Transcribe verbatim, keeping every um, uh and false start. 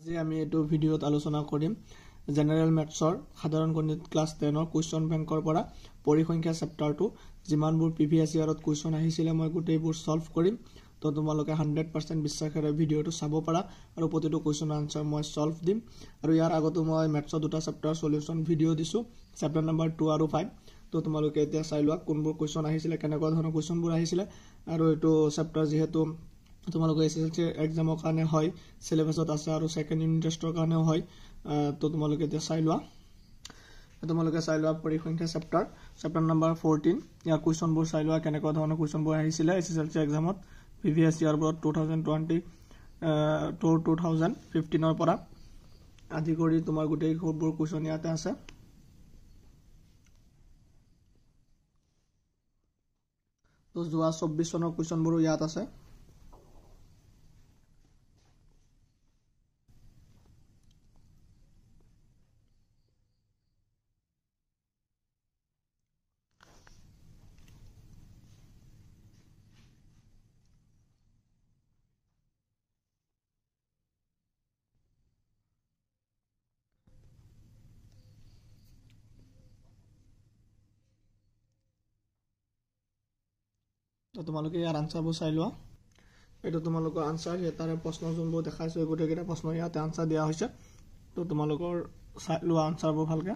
আজি আমি এইটো ভিডিঅ'ত আলোচনা কৰিম জেনাৰেল মেথছৰ সাধাৰণ গণিত ক্লাছ টেনৰ কুৱেশ্যন বেংকৰ পৰা পৰিসংখ্যা চেপ্টাৰটো যিমানবোৰ প্ৰিভিয়াছ ইয়াৰত কুৱেশ্যন আহিছিলে মই গোটেইবোৰ সলভ কৰিম তো তোমালোকে হাণ্ড্ৰেড পাৰ্চেণ্ট বিশ্বাসেৰে ভিডিঅ'টো চাব পাৰা আৰু প্ৰতিটো কুৱেশ্যনৰ আনসাৰ মই সলভ দিম আৰু ইয়াৰ আগতো মই মেথছৰ দুটা চেপ্টাৰ সলিউশন ভিডিঅ' দিছো চেপ্টাৰ নম্বৰ টু আৰু ফাইভ তো তোমালোকে এতিয়া চাই লোৱা কোনবোৰ কুৱেশ্যন আহিছিলে কেনেকুৱা ধৰণৰ কুৱেশ্যনবোৰ আহিছিলে আৰু এইটো চেপ্টাৰ যেহেতু তোমালোকে এসএসসি এক্সামৰ কাৰণে হয় সিলেবাসত আছে আৰু সেকেন্ড ইউনিট টেষ্টৰ কাৰণেও হয় তো তোমালোকে এতিয়া চাই লোৱা তোমালোকে চাই লোৱা পৰিসংখ্যা চেপ্টাৰ চেপ্টাৰ নম্বৰ ফোৰটিন ইয়াৰ কুৱেশ্যনবোৰ চাই লোৱা কেনেকুৱা ধৰণৰ কুৱেশ্যনবোৰ আহিছিলে এসএসসি এক্সামত প্ৰিভিয়াছ ইয়াৰ পৰা two thousand twenty two two thousand ফিফটিনৰ পৰা আদি কৰি তোমাৰ গোটেই সববোৰ কুৱেশ্যন ইয়াতে আছে তো যোৱা চৌব্বিছ চনৰ কুৱেশ্যনবোৰ ইয়াত আছে তো তোমালোকে ইয়াৰ আনসাৰবোৰ চাই লোৱা এইটো তোমালোকৰ আনসাৰ তাৰে প্ৰশ্ন যোনবোৰ দেখাইছো গোটেইকেইটা প্ৰশ্ন ইয়াতে আনসাৰ দিয়া হৈছে তো তোমালোকৰ চাই লোৱা আনসাৰবোৰ ভালকে